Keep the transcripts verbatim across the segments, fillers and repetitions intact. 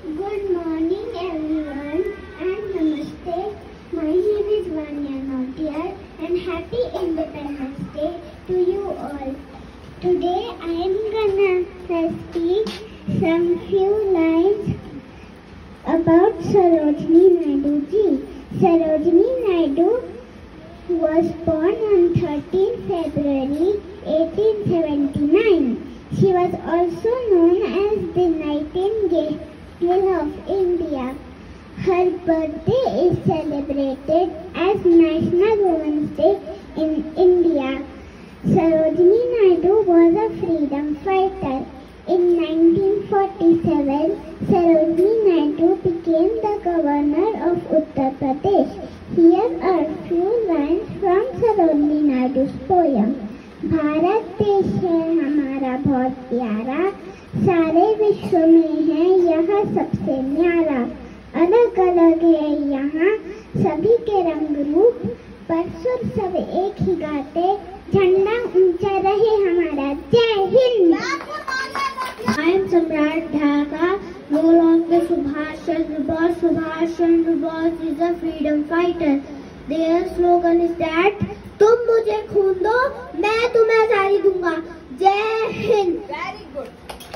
Good morning everyone and namaste. My name is Vanya Nautiyar and happy Independence Day to you all. Today I am gonna speak some few lines about Sarojini Naidu ji. Sarojini Naidu was born on thirteenth February eighteen seventy-nine. She was also known as the Nightingale of India. Her birthday is celebrated as National Women's Day in India. Sarojini Naidu was a freedom fighter. In nineteen forty-seven, Sarojini Naidu became the governor of Uttar Pradesh. Here are few lines from Sarojini Naidu's poem. Bharat देश है हमारा बहुत प्यारा, सारे विश्व में है यह सबसे न्यारा। अलग अलग है यहाँ सभी के रंग रूप, पर सुर सब एक ही गाते, झंडा ऊंचा रहे हमारा। जय Hind. I am Samrat Dhaka, role of the Subhash Chandra Bose. Subhash Chandra Bose is a freedom fighter. Their slogan is that तुम मुझे खून दो, मैं तुम्हें आजादी दूंगा। जय Hind. Very good.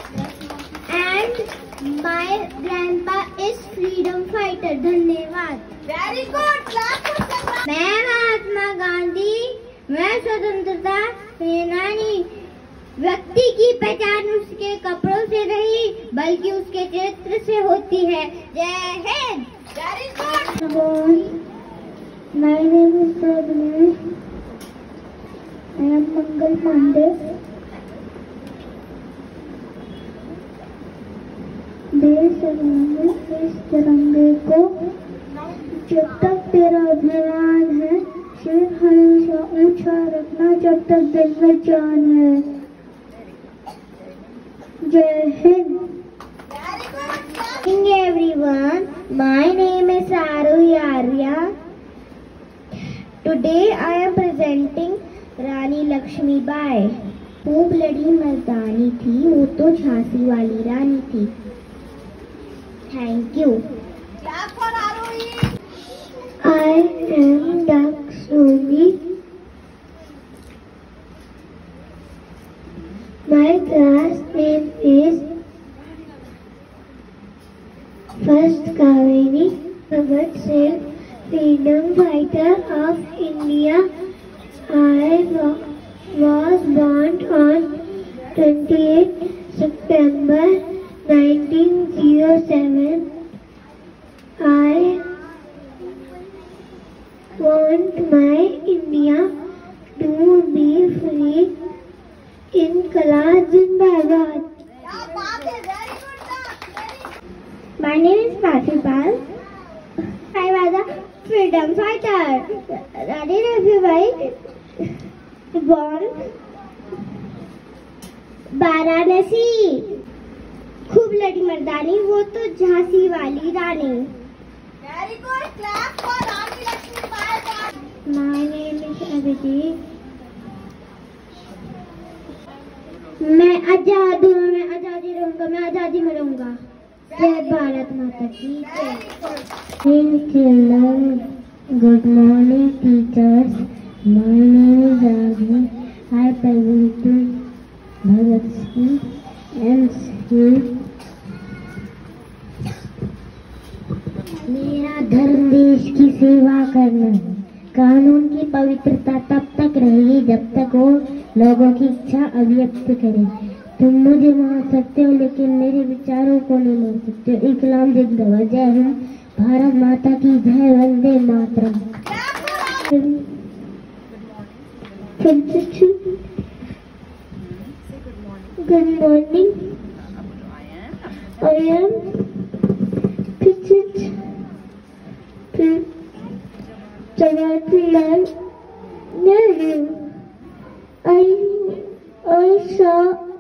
And my grandpa is freedom fighter. धन्यवाद। Very good. मैं महात्मा गांधी, मैं स्वतंत्रता सेनानी। व्यक्ति की पहचान उसके कपड़ों से नहीं बल्कि उसके चरित्र से होती है। जय Hind. Very good. My name is Sadhana. I am Mangal Pandey. देश इस तिरंगे को जब तक तेरा अभिमान है, सिर हमेशा ऊंचा रखना जब तक दिल में जान है। जय Hind. Good morning everyone. My name is Aru Arya. Today I am presenting रानी लक्ष्मीबाई। खूब लड़ी मर्दानी थी, वो तो झांसी वाली रानी थी। Thank you. I am Dakshumi. My class name is First Kaveri. Bhagat Singh, freedom fighter of India. I was born on twenty-eighth September nineteen oh seven. I want my India to be free. Inqilab Zindabad. My name is Fatipal. I was a freedom fighter. Rani Lakshmibai born Varanasi. खूब लड़ी मर्दानी, वो तो झांसी वाली रानी। Very good. Clap for Rani Lakshmibai. My name is Abhijit. मैं आजाद हूँ, मैं आजादी रहूंगा, मैं आजादी में रहूंगा। जय भारत माता की जय। Children, good morning teachers. My name is Raghu. I presented Bhagat Singh and Singh. मेरा धर्म देश की सेवा करना है। कानून की पवित्रता तब तक रहेगी जब तक वो लोगों की इच्छा अभिव्यक्त करे। तुम मुझे मार सकते हो लेकिन मेरे विचारों को नहीं मार सकते हो। इंकलाब जिंदाबाद। जय हिंद। भारत माता की जय। Vande Mataram. Good morning. I am Pichit Jawaharlal Nehru. I also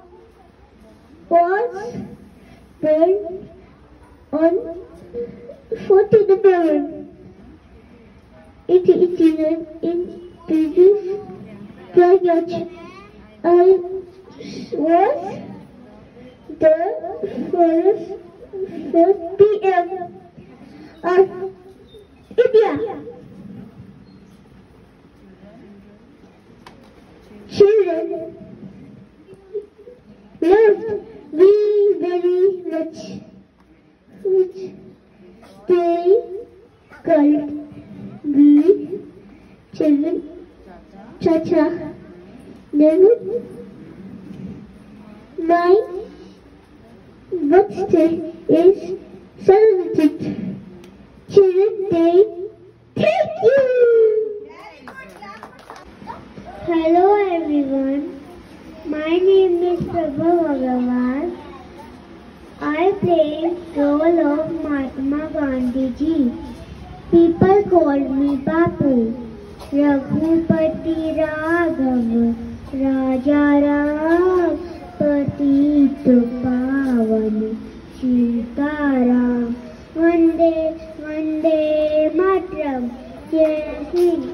was born on fourteenth November eighteen eighty-nine in Prayagraj. I was the first, first of India. Children loved we very much, which they called we children Chacha. Then my birthday is celebrated. Children Day. Thank you. Hello everyone. My name is Prabha Agarwal. I play role of Mahatma Gandhi ji. People call me Bapu. Raghupati Raghav Raja Ram Patit Pavan Sitaram Vande Vande Mataram. Jai Hind.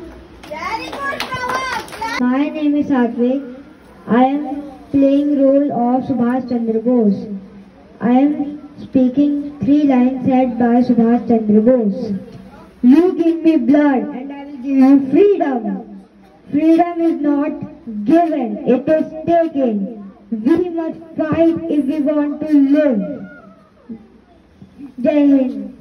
My name is Satvik. I am playing role of Subhash Chandra Bose. I am speaking three lines said by Subhash Chandra Bose. You give me blood and I will give you freedom. Freedom is not given, it is taken. We must fight if we want to live. Jai Hind.